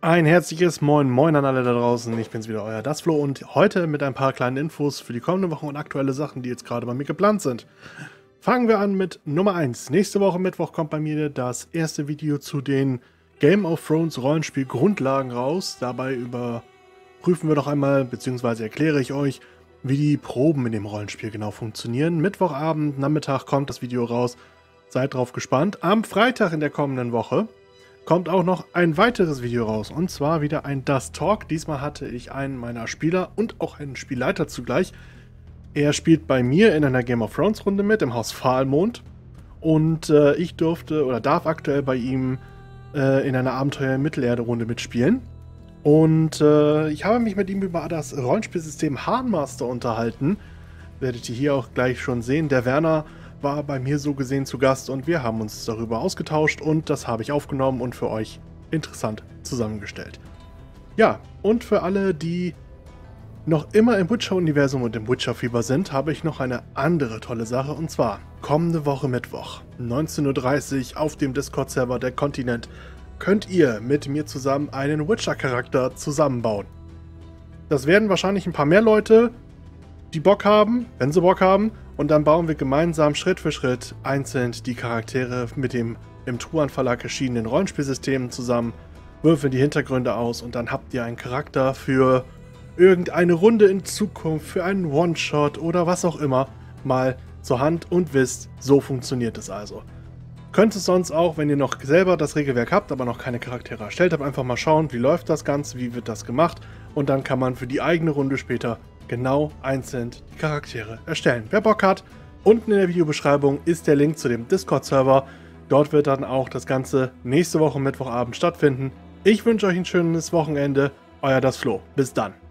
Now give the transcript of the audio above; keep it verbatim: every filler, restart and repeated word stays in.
Ein herzliches Moin Moin an alle da draußen. Ich bin's wieder, euer Dasflo, und heute mit ein paar kleinen Infos für die kommende Woche und aktuelle Sachen, die jetzt gerade bei mir geplant sind. Fangen wir an mit Nummer eins. Nächste Woche Mittwoch kommt bei mir das erste Video zu den Game of Thrones Rollenspiel Grundlagen raus. Dabei überprüfen wir noch einmal, beziehungsweise erkläre ich euch, wie die Proben in dem Rollenspiel genau funktionieren. Mittwochabend, Nachmittag kommt das Video raus. Seid drauf gespannt. Am Freitag in der kommenden Woche kommt auch noch ein weiteres Video raus, und zwar wieder ein Dust Talk. Diesmal hatte ich einen meiner Spieler und auch einen Spielleiter zugleich. Er spielt bei mir in einer Game of Thrones Runde mit, im Haus Fahlmond, und äh, ich durfte oder darf aktuell bei ihm äh, in einer Abenteuer-Mittelerde-Runde mitspielen. Und äh, ich habe mich mit ihm über das Rollenspielsystem Hahnmaster unterhalten. Werdet ihr hier auch gleich schon sehen. Der Werner war bei mir so gesehen zu Gast und wir haben uns darüber ausgetauscht, und das habe ich aufgenommen und für euch interessant zusammengestellt. Ja, und für alle, die noch immer im Witcher-Universum und im Witcher-Fieber sind, habe ich noch eine andere tolle Sache, und zwar kommende Woche Mittwoch, neunzehn Uhr dreißig auf dem Discord-Server der Kontinent, könnt ihr mit mir zusammen einen Witcher-Charakter zusammenbauen. Das werden wahrscheinlich ein paar mehr Leute, die Bock haben, wenn sie Bock haben, und dann bauen wir gemeinsam Schritt für Schritt einzeln die Charaktere mit dem im Truhan Verlag erschienenen Rollenspielsystemen zusammen, würfeln die Hintergründe aus, und dann habt ihr einen Charakter für irgendeine Runde in Zukunft, für einen One-Shot oder was auch immer mal zur Hand und wisst, so funktioniert es also. Könnt es sonst auch, wenn ihr noch selber das Regelwerk habt, aber noch keine Charaktere erstellt habt, einfach mal schauen, wie läuft das Ganze, wie wird das gemacht, und dann kann man für die eigene Runde später genau einzeln die Charaktere erstellen. Wer Bock hat, unten in der Videobeschreibung ist der Link zu dem Discord-Server. Dort wird dann auch das Ganze nächste Woche Mittwochabend stattfinden. Ich wünsche euch ein schönes Wochenende. Euer Dasflo. Bis dann.